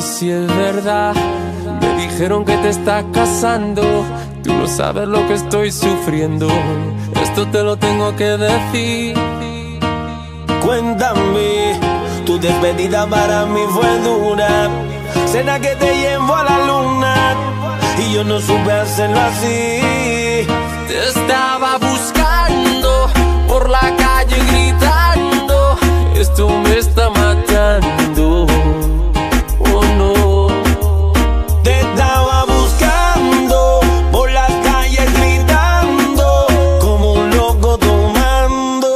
si es verdad. Me dijeron que te estás casando. Tú no sabes lo que estoy sufriendo. Esto te lo tengo que decir. Cuéntame, tu despedida para mí fue dura. Cena que te llevo a la luna y yo no supe hacerlo así. Te estaba buscando por la calle gritando. Esto me está matando. Oh no. Te estaba buscando por las calles gritando como un loco tomando.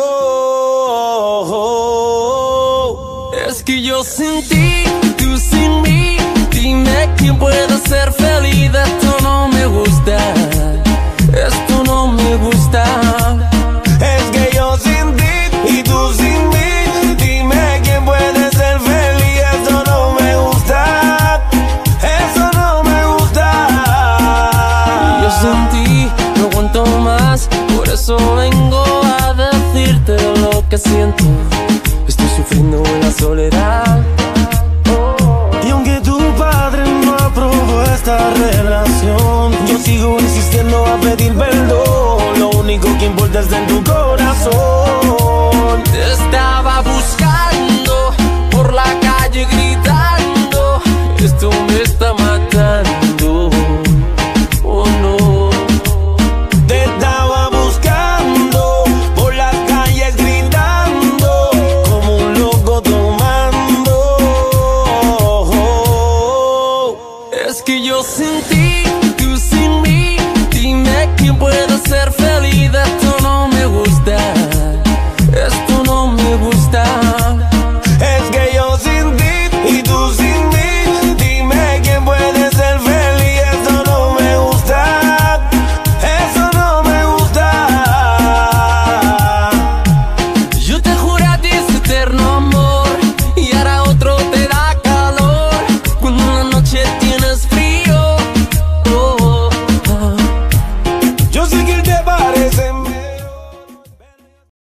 Es que yo sin ti, tú sin mí. Dime quién puede ser feliz. Esto no me gusta. Esto no me gusta. Es que yo sin ti y tú sin mí. Dime quién puede ser feliz. Eso no me gusta. Eso no me gusta. Yo sin ti no aguanto más. Por eso vengo a decirte lo que siento. Estoy sufriendo en la soledad. Y aunque tu padre no aprobó esta relación, yo sigo insistiendo a pedir perdón. Lo único que importa es en tu corazón.